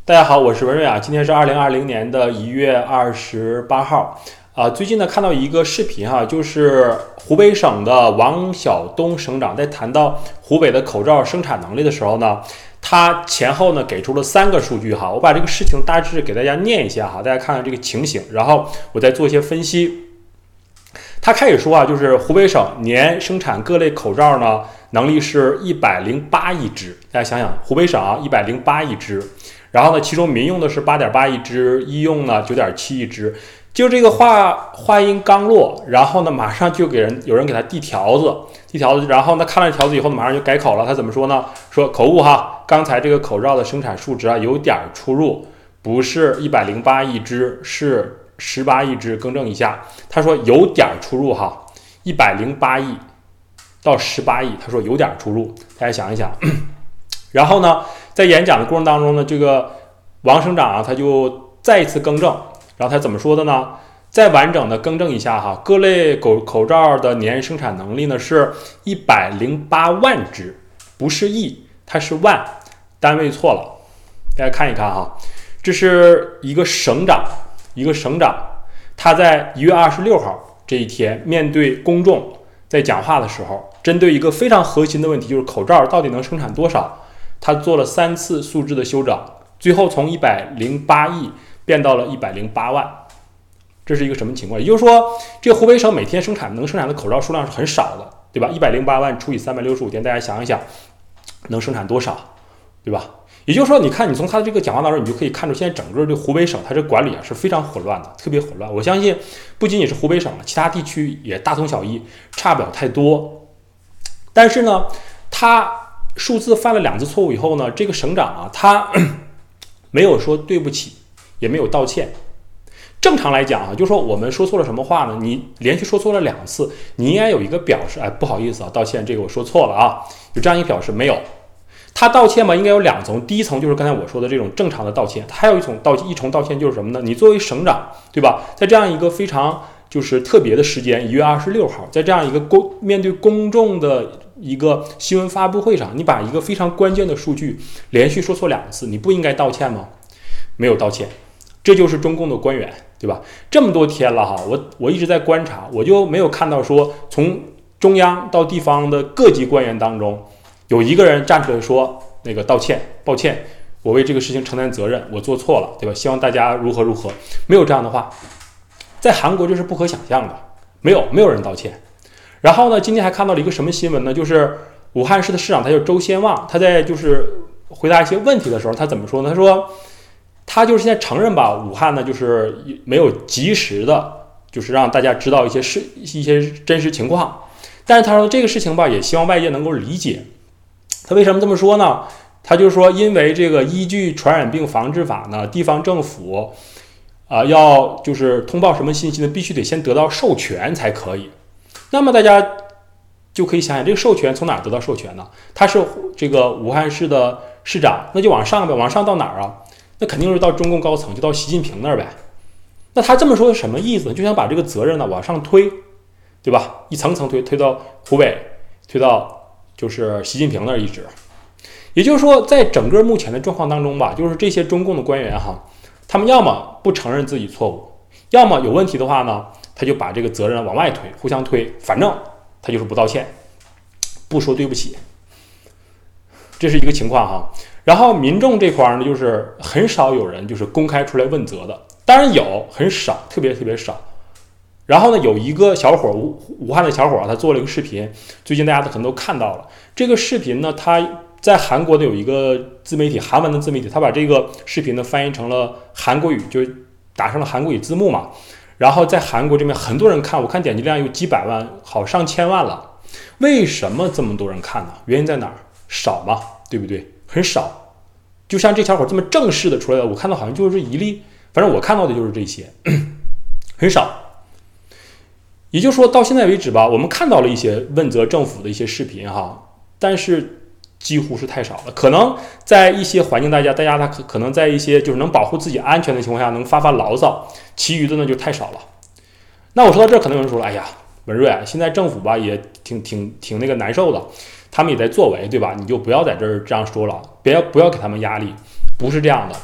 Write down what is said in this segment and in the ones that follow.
大家好，我是文瑞啊。今天是2020年的1月28号最近呢看到一个视频就是湖北省的王晓东省长在谈到湖北的口罩生产能力的时候呢，他前后呢给出了3个数据我把这个事情大致给大家念一下大家看看这个情形，然后我再做一些分析。他开始说就是湖北省年生产各类口罩呢能力是108亿只，大家想想，湖北省108亿只。然后呢，其中民用的是8.8亿只，医用呢9.7亿只。就这个话音刚落，然后呢，马上就有人给他递条子，然后呢，看了条子以后呢，马上就改口了。他怎么说呢？说口误刚才这个口罩的生产数值有点出入，不是108亿只，是18亿只，更正一下。他说有点出入108亿到18亿，他说有点出入，大家想一想。然后呢，在演讲的过程当中呢，这个王省长他就再一次更正，然后他怎么说的呢？再完整的更正一下各类口罩的年生产能力呢是108万只，不是亿，它是万，单位错了。大家看一看这是一个省长，他在1月26号这一天面对公众在讲话的时候，针对一个非常核心的问题，就是口罩到底能生产多少，他做了3次数字的修整，最后从108亿变到了108万。这是一个什么情况？也就是说，这个湖北省每天能生产的口罩数量是很少的，对吧？108万除以365天，大家想一想，能生产多少，对吧？也就是说，你看，你从他的这个讲话当中，你就可以看出，现在整个这湖北省它这管理是非常混乱的，特别混乱。我相信，不仅仅是湖北省了，其他地区也大同小异，差不了太多。但是呢，他数字犯了2次错误以后呢，这个省长他没有说对不起，也没有道歉。正常来讲就是说我们说错了什么话呢？你连续说错了2次，你应该有一个表示，不好意思道歉，这个我说错了有这样一个表示没有。他道歉应该有2层，第一层就是刚才我说的这种正常的道歉，还有一重道歉就是什么呢？你作为省长，对吧？在这样一个非常就是特别的时间，1月26号，在这样一个面对公众的一个新闻发布会上，你把一个非常关键的数据连续说错2次，你不应该道歉吗？没有道歉，这就是中共的官员，对吧？这么多天了我一直在观察，我就没有看到说从中央到地方的各级官员当中有一个人站出来说那个道歉，抱歉，我为这个事情承担责任，我做错了，对吧？希望大家如何，没有这样的话。在韩国这是不可想象的，没有人道歉。然后呢，今天还看到了一个什么新闻呢？就是武汉市的市长，他叫周先旺，他在就是回答一些问题的时候，他怎么说呢？他说他就是现在承认武汉呢就是没有及时的，就是让大家知道一些真实情况。但是他说这个事情也希望外界能够理解。他为什么这么说呢？他就说因为这个依据传染病防治法呢，地方政府要就是通报什么信息呢，必须得先得到授权才可以。那么大家就可以想想，这个授权从哪儿得到授权呢？他是这个武汉市的市长，那就往上呗，往上到哪儿那肯定是到中共高层，就到习近平那儿呗。那他这么说是什么意思？就想把这个责任往上推，对吧？一层层推到湖北，推到就是习近平那儿一直。也就是说，在整个目前的状况当中就是这些中共的官员他们要么不承认自己错误，要么有问题的话呢，他就把这个责任往外推，互相推，反正他就是不道歉，不说对不起，这是一个情况然后民众这块呢，就是很少有人就是公开出来问责的，当然有，很少，特别少。然后呢，有一个小伙，武汉的小伙他做了一个视频，最近大家可能都看到了。这个视频呢，他在韩国的有一个自媒体，韩文的自媒体，他把这个视频呢翻译成了韩国语，就打上了韩国语字幕嘛。然后在韩国这边很多人看，我看点击量有几百万，上千万了。为什么这么多人看呢？原因在哪儿？少嘛，对不对？很少。就像这小伙这么正式的出来的，我看到好像就是一例，反正我看到的就是这些，很少。也就是说到现在为止我们看到了一些问责政府的一些视频但是几乎是太少了。可能在一些环境大家他可能在一些就是能保护自己安全的情况下能发牢骚，其余的呢就太少了。那我说到这，可能有人说哎呀，文瑞现在政府也挺那个难受的，他们也在作为，对吧？你就不要在这样说了，不要给他们压力，不是这样的。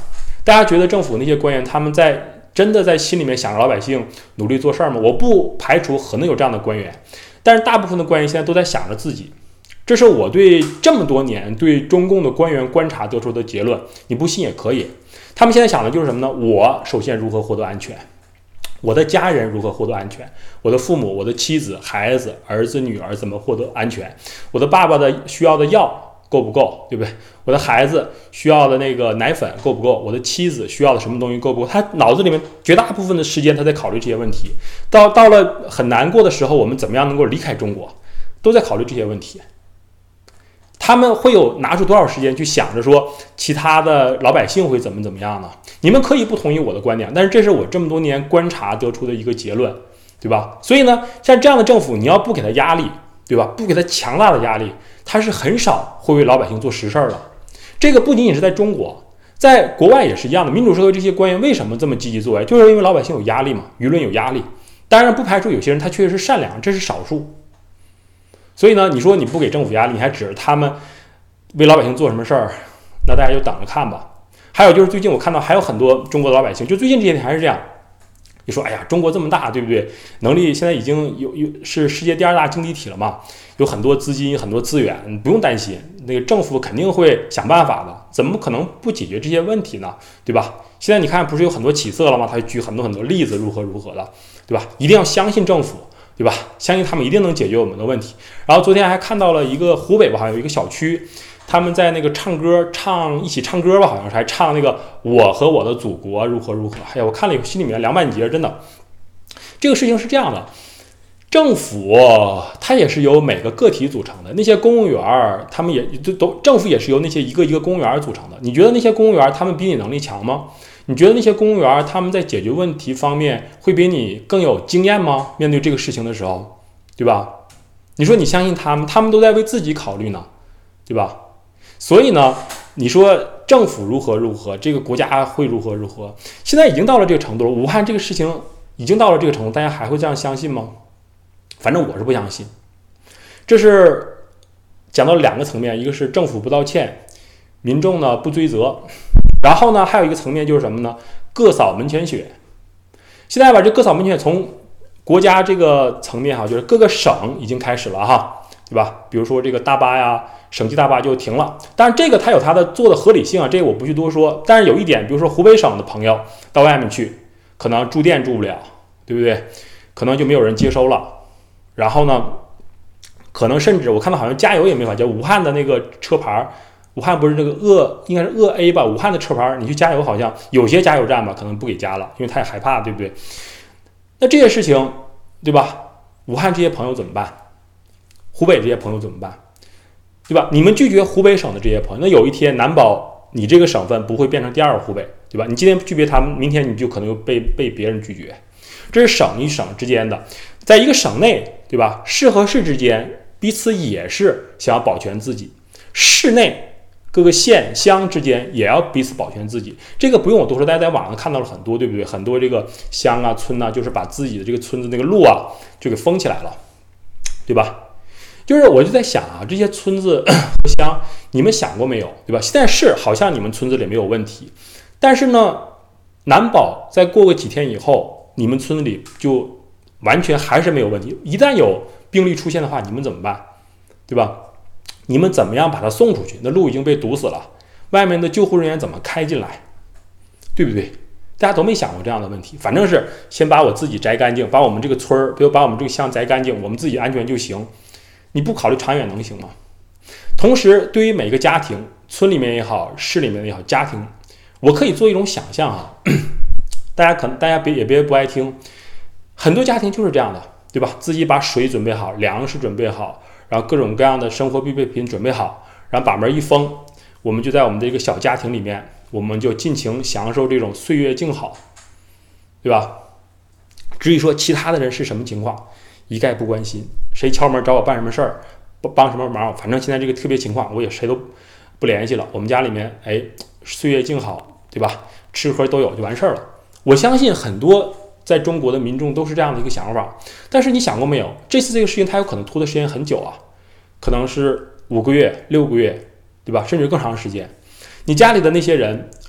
大家觉得政府那些官员他们真的在心里面想着老百姓努力做事儿吗？我不排除可能有这样的官员，但是大部分的官员现在都在想着自己。这是我对这么多年对中共的官员观察得出的结论，你不信也可以。他们现在想的就是什么呢？我首先如何获得安全，我的家人如何获得安全，我的父母、我的妻子、孩子、儿子、女儿怎么获得安全，我的爸爸的需要的药够不够，对不对？我的孩子需要的那个奶粉够不够？我的妻子需要的什么东西够不够？他脑子里面绝大部分的时间他在考虑这些问题。到了很难过的时候，我们怎么样能够离开中国，都在考虑这些问题。他们会有拿出多少时间去想着说其他的老百姓会怎么样呢？你们可以不同意我的观点，但是这是我这么多年观察得出的一个结论，对吧？所以呢，像这样的政府，你要不给他压力，对吧？不给他强大的压力，他是很少会为老百姓做实事儿的。这个不仅仅是在中国，在国外也是一样的。民主社会这些官员为什么这么积极作为？就是因为老百姓有压力嘛，舆论有压力。当然不排除有些人他确实是善良，这是少数。所以呢，你说你不给政府压力，你还指着他们为老百姓做什么事儿，那大家就等着看吧。还有就是最近我看到还有很多中国的老百姓，就最近这些年还是这样。你说，哎呀，中国这么大，对不对？能力现在已经是世界第2大经济体了嘛，有很多资金、很多资源，不用担心，那个政府肯定会想办法的，怎么可能不解决这些问题呢？对吧？现在你看，不是有很多起色了吗？他举很多例子，如何的，对吧？一定要相信政府。对吧？相信他们一定能解决我们的问题。然后昨天还看到了一个湖北吧，好像有一个小区，他们在那个一起唱歌吧，好像是还唱那个我和我的祖国如何。哎呀，我看了以后心里面凉半截，真的。这个事情是这样的，政府它也是由每个个体组成的，那些公务员他们也都政府也是由那些一个公务员组成的。你觉得那些公务员他们比你能力强吗？你觉得那些公务员他们在解决问题方面会比你更有经验吗？面对这个事情的时候，对吧？你说你相信他们，他们都在为自己考虑呢，对吧？所以呢，你说政府如何，这个国家会如何，现在已经到了这个程度了。武汉这个事情已经到了这个程度，大家还会这样相信吗？反正我是不相信。这是讲到2个层面，一个是政府不道歉，民众呢不追责。然后呢，还有一个层面就是什么呢？各扫门前雪。现在把这各扫门前雪从国家这个层面就是各个省已经开始了哈，对吧？比如说这个大巴呀，省际大巴就停了。当然这个它有它的做的合理性啊，这个我不去多说。但是有一点，比如说湖北省的朋友到外面去，可能住店住不了，对不对？可能就没有人接收了。然后呢，可能甚至我看到好像加油也没法加，武汉的那个车牌。武汉不是这个应该是鄂 A 吧？武汉的车牌，你去加油，好像有些加油站吧，可能不给加了，因为他也害怕，对不对？那这些事情，对吧？武汉这些朋友怎么办？湖北这些朋友怎么办？对吧？你们拒绝湖北省的这些朋友，那有一天难保你这个省份不会变成第2个湖北，对吧？你今天拒绝他们，明天你就可能又被别人拒绝。这是省与省之间的，在一个省内，对吧？市和市之间彼此也是想要保全自己，市内。各个县乡之间也要彼此保全自己，这个不用我多说，大家在网上看到了很多，对不对？很多这个乡啊、村啊，就是把自己的这个村子那个路啊就给封起来了，对吧？就是我就在想啊，这些村子和乡，你们想过没有，对吧？现在是好像你们村子里没有问题，但是呢，难保再过个几天以后，你们村子里就完全还是没有问题。一旦有病例出现的话，你们怎么办，对吧？你们怎么样把它送出去？那路已经被堵死了，外面的救护人员怎么开进来？对不对？大家都没想过这样的问题。反正是先把我自己摘干净，把我们这个村儿，比如把我们这个乡摘干净，我们自己安全就行。你不考虑长远能行吗？同时，对于每个家庭，村里面也好，市里面也好，家庭，我可以做一种想象啊。大家别不爱听，很多家庭就是这样的，对吧？自己把水准备好，粮食准备好。然后各种各样的生活必备品准备好，然后把门一封，我们就在我们的一个小家庭里面，我们就尽情享受这种岁月静好，对吧？至于说其他的人是什么情况，一概不关心。谁敲门找我办什么事儿，帮什么忙，反正现在这个特别情况，我也谁都不联系了。我们家里面，岁月静好，对吧？吃喝都有就完事儿了。我相信很多。在中国的民众都是这样的一个想法，但是你想过没有？这次这个事情它有可能拖的时间很久啊，可能是5个月、6个月，对吧？甚至更长时间。你家里的那些人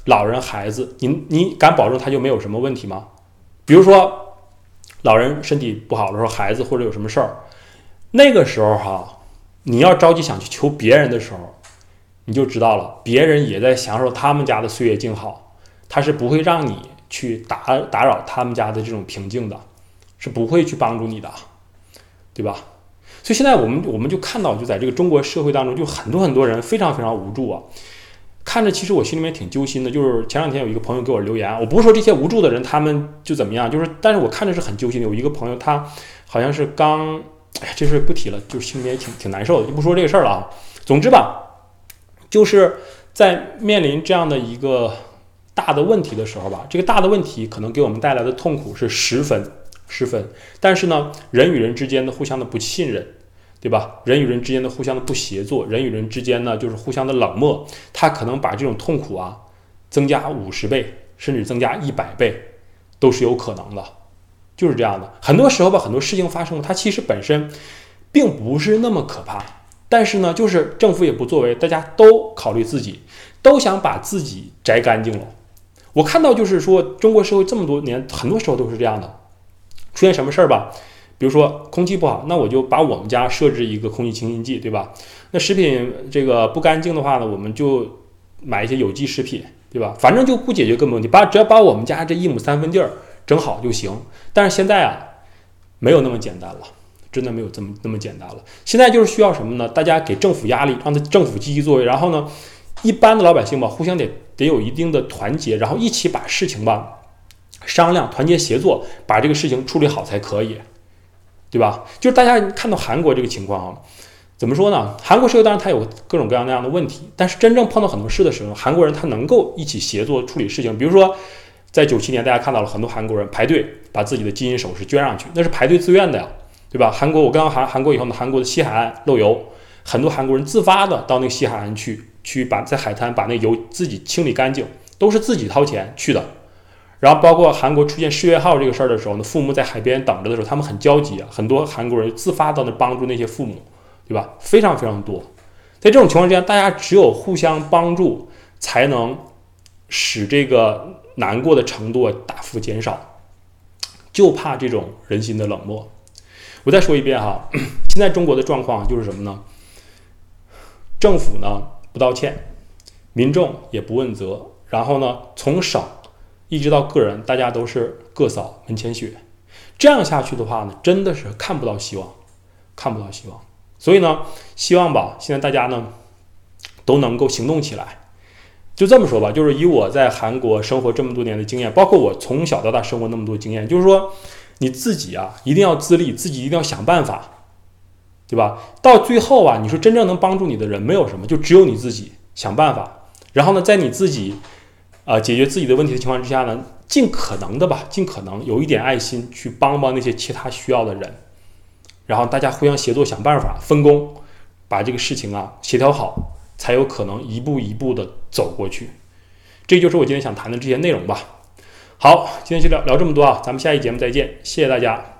老人、孩子，你敢保证他就没有什么问题吗？比如说老人身体不好的时候，孩子或者有什么事儿，那个时候你要着急想去求别人的时候，你就知道了，别人也在享受他们家的岁月静好，他是不会让你去打扰他们家的这种平静的，是不会去帮助你的，对吧？所以现在我们就看到，就在这个中国社会当中，就很多人非常非常无助啊。看着其实我心里面挺揪心的，就是前两天有一个朋友给我留言，我不是说这些无助的人他们就怎么样，但是我看着是很揪心的。有一个朋友他好像是这事不提了，就是心里面挺难受的，就不说这个事儿了啊。总之吧，就是在面临这样的一个大的问题的时候吧，这个大的问题可能给我们带来的痛苦是十分，但是呢，人与人之间的互相的不信任，对吧？人与人之间的互相的不协作，人与人之间呢就是互相的冷漠，它可能把这种痛苦增加50倍，甚至增加100倍，都是有可能的。就是这样的，很多时候吧，很多事情发生，它其实本身并不是那么可怕，但是呢，就是政府也不作为，大家都考虑自己，都想把自己摘干净了。我看到就是说，中国社会这么多年，很多时候都是这样的，出现什么事儿吧？比如说空气不好，那我就把我们家设置一个空气清新剂，对吧？那食品这个不干净的话呢，我们就买一些有机食品，对吧？反正就不解决根本问题，只要把我们家这1亩3分地儿整好就行。但是现在没有那么简单了，真的没有那么简单了。现在就是需要什么呢？大家给政府压力，让政府积极作为，然后呢，一般的老百姓吧，互相得有一定的团结，然后一起把事情吧商量，团结协作，把这个事情处理好才可以。对吧？就是大家看到韩国这个情况怎么说呢？韩国社会当然它有各种各样那样的问题，但是真正碰到很多事的时候，韩国人他能够一起协作处理事情。比如说，在97年，大家看到了很多韩国人排队把自己的金银首饰捐上去，那是排队自愿的呀，对吧？我刚到韩国以后呢，韩国的西海岸漏油，很多韩国人自发的到那个西海岸去在海滩把那油自己清理干净，都是自己掏钱去的。然后包括韩国出现世越号这个事儿的时候呢，父母在海边等着的时候，他们很焦急啊，很多韩国人自发到那帮助那些父母，对吧？非常非常多。在这种情况之下，大家只有互相帮助，才能使这个难过的程度大幅减少。就怕这种人心的冷漠。我再说一遍现在中国的状况就是什么呢？政府呢不道歉，民众也不问责，然后呢从省一直到个人，大家都是各扫门前雪。这样下去的话呢，真的是看不到希望。所以呢，希望吧，现在大家呢都能够行动起来。就这么说吧，就是以我在韩国生活这么多年的经验，包括我从小到大生活那么多经验，就是说你自己一定要自立，自己一定要想办法，对吧？到最后你说真正能帮助你的人没有什么，就只有你自己想办法。然后呢，在你自己解决自己的问题的情况之下呢，尽可能有一点爱心去帮那些其他需要的人，然后大家互相协作，想办法分工，把这个事情协调好，才有可能一步一步的走过去。这就是我今天想谈的这些内容吧。好，今天就聊这么多咱们下期节目再见，谢谢大家。